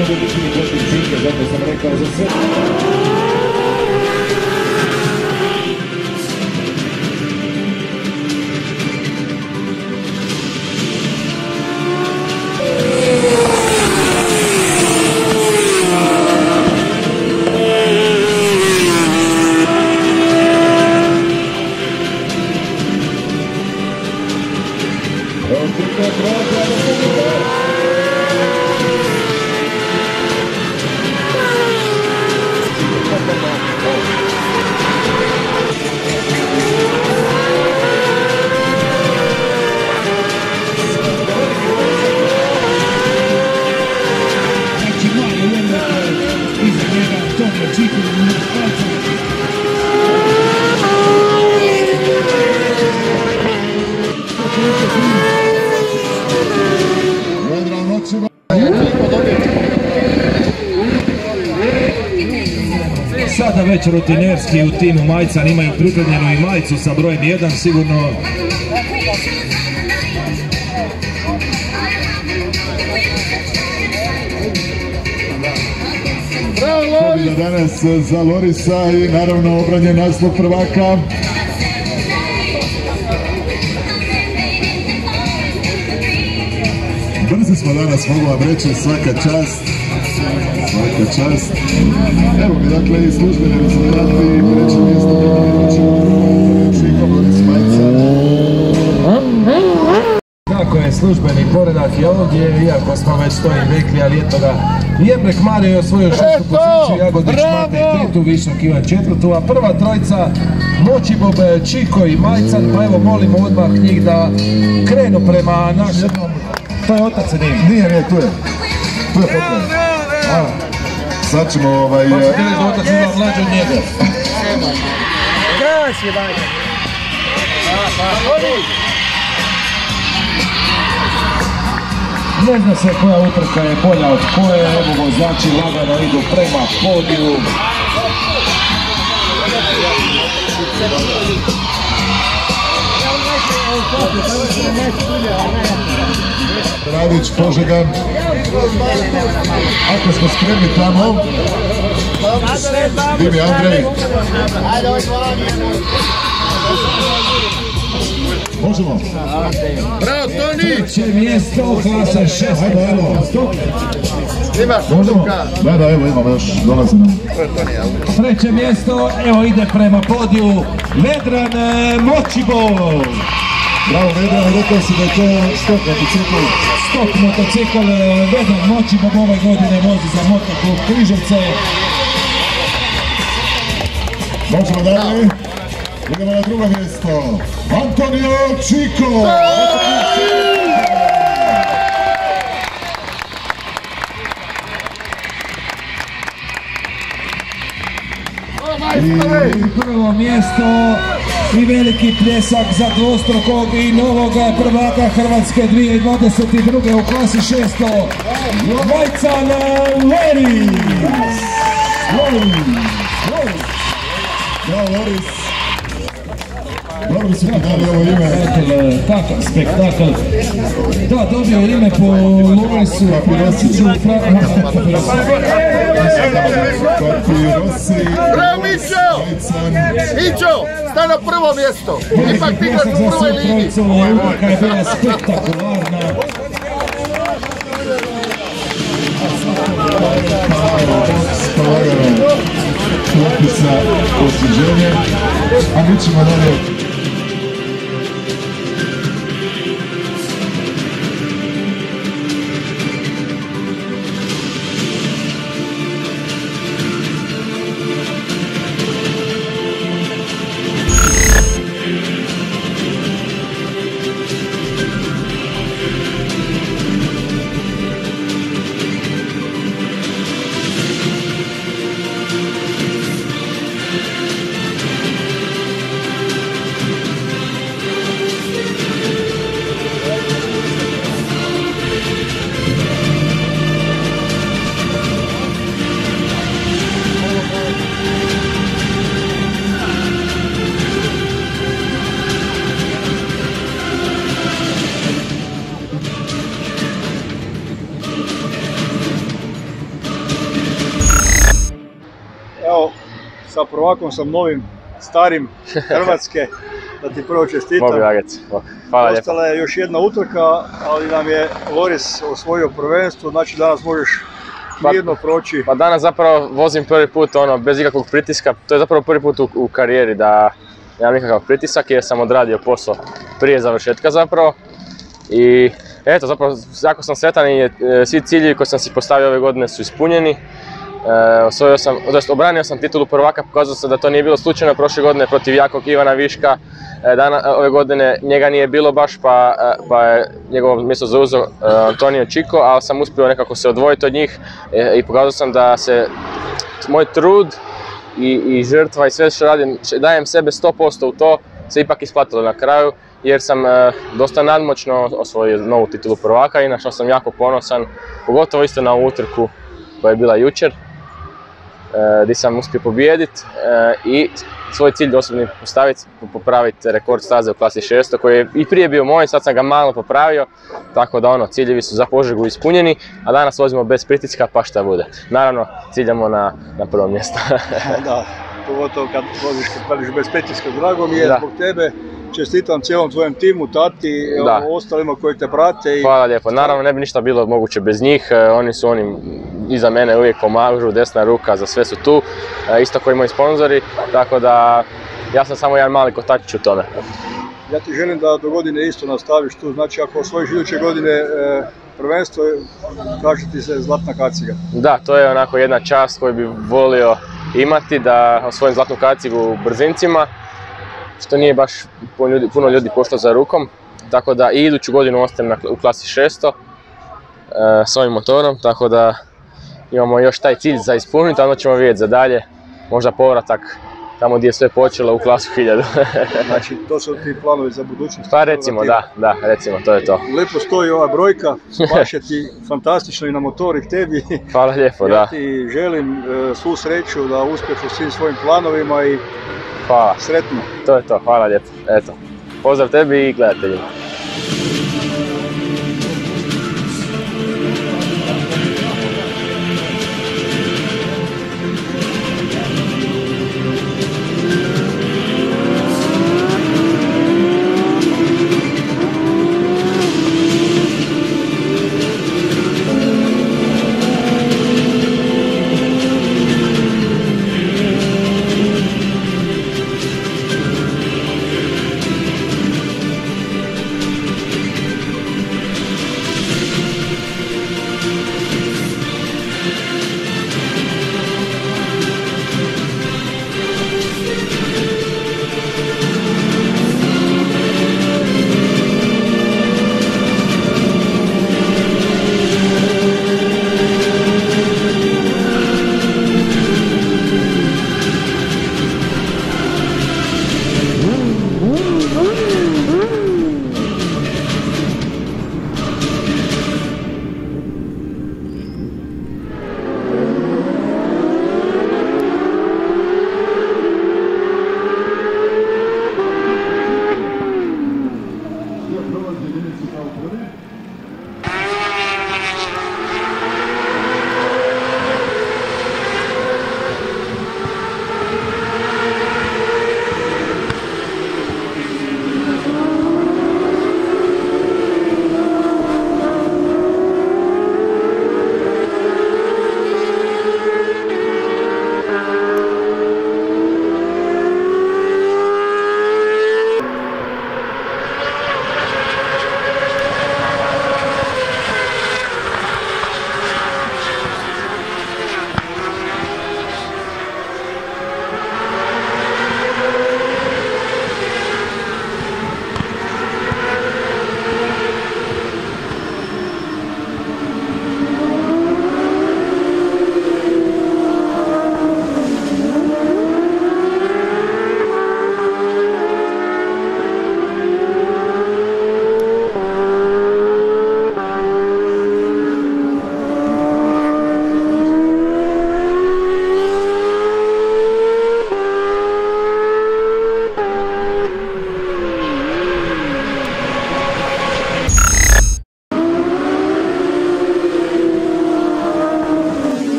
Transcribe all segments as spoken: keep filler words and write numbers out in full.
mogu biti ni protiv Cinke, zato sam rekao za sve. Sada već rutinerski u timu Majcan imaju pripremljenu i majicu sa brojem jedan, sigurno pobjeda danas za Lorisa i naravno obranjen naslov prvaka. Brzi smo danas, mogu vam reći, svaka čast. Svaka čast. Evo mi dakle i službeni rezultati, treće mjesto Čiko, Loris Majcan. Tako je, službeni poredak je ovdje, iako smo već to i rekli, ali eto ga, Jebrek Mario je osvojio šestu poziciju, Jagodić Matej petu, Višnjak Ivan četvrtu, a prva trojica Močibob, Čiko i Majcan, pa evo molimo odmah njih da krenu prema našem... To je otac, nije? Nije, nije, tu je. Tu je potrebno. Sad ćemo ovaj... Pa ćete reći da otac ima mlađe od njega. Krasi, bajde. Ne zna se koja utrka je bolja od koje, evo vozači lagano idu prema podiju. Radić, Požegan. Ako smo spremni tamo. Dimi Andrej. Možemo. Bravo, Toni! Treće mjesto, klasa šest. Ajde, evo. Imaš Možemo? utrka. Da, da, evo imamo još, dolazi nam. Treće mjesto, evo ide prema podiju Vedran Močibov. Bravo, Vedran, rekao si da je to stok motocikl. Stok motocikl, Vedran Močibov ove godine vozi za Motoklub Križevce. Možemo dalje. Idemo na drugo mjesto. Antonio Čiko. I prvo mjesto i veliki pljesak za dvostrukog i novog prvaka Hrvatske dvije tisuće dvadeset druge u klasi šesto. Majcan Loris. Bravo, Loris. Dobro su ti dali ovo ime. Takav spektakl. Da, dobio ime po Lorisu Papirosiću. Papirosi. Bravo, Mićo! Mićo, staj na prvo mjesto. Ipak ti igraš u prvoj liniji. Utrka je bila spektakularna. Klopnica osuđenje, a mi ćemo dalje. prvakom sam novim, starim Hrvatske, da ti prvo čestitam. Mogu Jagec, hvala lijepo. Ostala je još jedna utrka, ali nam je Loris osvojio prvenstvo, znači danas možeš mirno proći. Pa danas zapravo vozim prvi put ono, bez ikakvog pritiska, to je zapravo prvi put u, u karijeri da nemam nikakav pritisak jer sam odradio posao prije završetka zapravo. I eto, zapravo jako sam sretan i svi ciljevi koje sam si postavio ove godine su ispunjeni. E, osvojio sam, odnosno obranio sam titulu prvaka, pokazao sam da to nije bilo slučajno prošle godine protiv jakog Ivana Viška. E, dana, ove godine njega nije bilo baš pa, pa je njegovo mjesto zauzeo Antonio Chico, ali sam uspio nekako se odvojiti od njih e, i pokazao sam da se moj trud i, i žrtva i sve što radim, dajem sebe sto posto u to, se ipak isplatilo na kraju. Jer sam e, dosta nadmoćno osvojio novu titulu prvaka i na što sam jako ponosan, pogotovo isto na ovu utrku koja je bila jučer, e, gdje sam uspio pobijediti e, i svoj cilj osobni postaviti, popraviti rekord staze u klasi šesto koji je i prije bio moj, sad sam ga malo popravio, tako da ono, ciljevi su za Požegu ispunjeni, a danas vozimo bez pritiska pa šta bude. Naravno, ciljamo na, na prvo mjesto. Da, pogotovo kad voziš, kad pališ bez pritiska, drago mi je da. Zbog tebe. Čestitam cijelom tvojem timu, tati i ostalima koji te prate. I... Hvala lijepo, naravno ne bi ništa bilo moguće bez njih, oni su oni iza mene uvijek pomažu, desna ruka, za sve su tu, isto koji moji sponzori, tako da ja sam samo jedan mali kotačić u tome. Ja ti želim da do godine isto nastaviš tu, znači ako osvojiš iduće godine e, prvenstvo, kaže ti se zlatna kaciga. Da, to je onako jedna čast koju bi volio imati, da osvojim zlatnu kacigu u brzincima, što nije baš puno ljudi pošlo za rukom, tako da i iduću godinu ostajem u klasi šesto e, s ovim motorom, tako da imamo još taj cilj za ispuniti, a onda ćemo vidjeti za dalje, možda povratak tamo gdje je sve počelo u klasu hiljadu. Znači to su ti planovi za budućnost? Pa recimo, da, da, recimo, to je to. Lijepo stoji ova brojka, paše ti fantastično i na motor i tebi. Hvala lijepo, ja da. Ja ti želim e, svu sreću da uspješ u svim svojim planovima i hvala. Sretno. To je to, hvala lijepo. Eto, pozdrav tebi i gledateljima.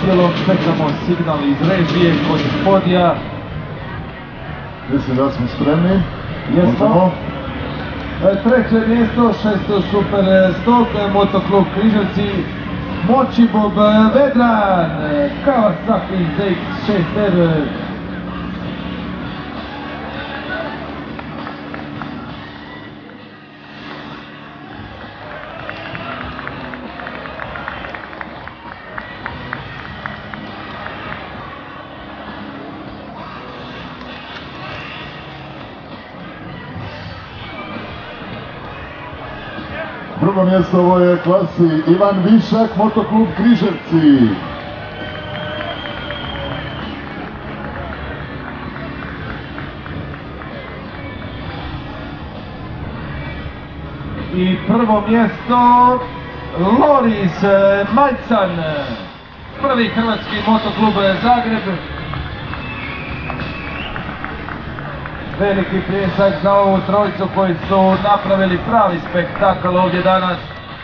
udjelom, čekamo signal iz režije kod podija. Mislim da smo spremni. Jesmo. Treće mjesto, šesto super stok, Motoklub Križevci, Močibog Vedran, Kawasaki Z X šest R. Drugo mjesto u ovoj klasi Ivan Višak, Motoklub Križevci. I prvo mjesto Loris Majcan, prvi hrvatski motoklub Zagreb. Veliki pljesak za ovu trojicu koji su napravili pravi spektakl ovdje danas.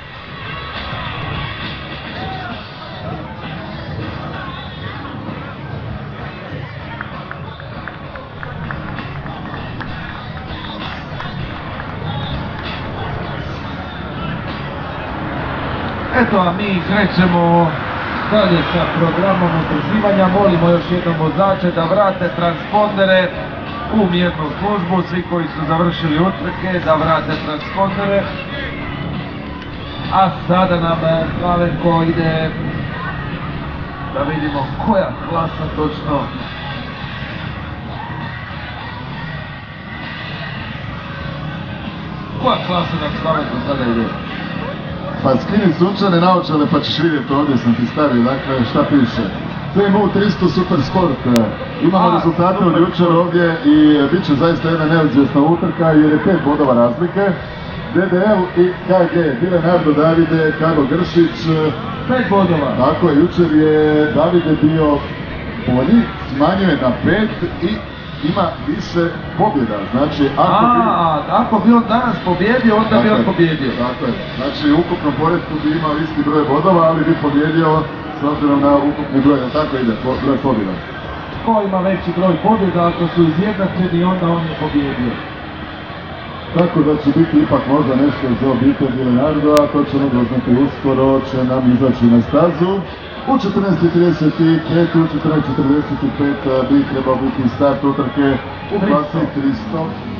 Eto, a mi krećemo dalje sa programom udruživanja. Molimo još jednom vozače da vrate transpondere u mirnu službu, svi koji su završili utrke da vrate transpondere. A sada nam Slavenko ide da vidimo koja klasa točno. Koja klasa nam Slavenko sada ide? Pa skini sunčane naočale pa ćeš vidjeti, ovdje sam ti stavio, dakle šta piše. C M U tristo Super Sport. Imamo rezultate od jučer ovdje i bit će zaista jedna neizvjesna utrka jer je pet bodova razlike. D D L i K G, Leonardo Davide, Karlo Gršić. Pet bodova. Tako je, jučer je Davide bio bolji, smanjuje na pet i ima više pobjeda. Znači, ako bi... A, ako bi on danas pobjedio, onda bi on pobjedio. Tako je, znači u ukupnom poredku bi imao isti broj bodova, ali bi pobjedio s obzirom na ukupni broj, tako ide, broj pobjeda. Ko ima veći broj pobjeda, ako su izjednačeni, onda on je pobjedio. Tako da će biti ipak možda nešto za obitelj Leonardo, a to ćemo doznati uskoro, će nam izaći na stazu. U četrnaest trideset pet, u četrnaest četrdeset pet bi trebao biti start utrke u klasi tristo.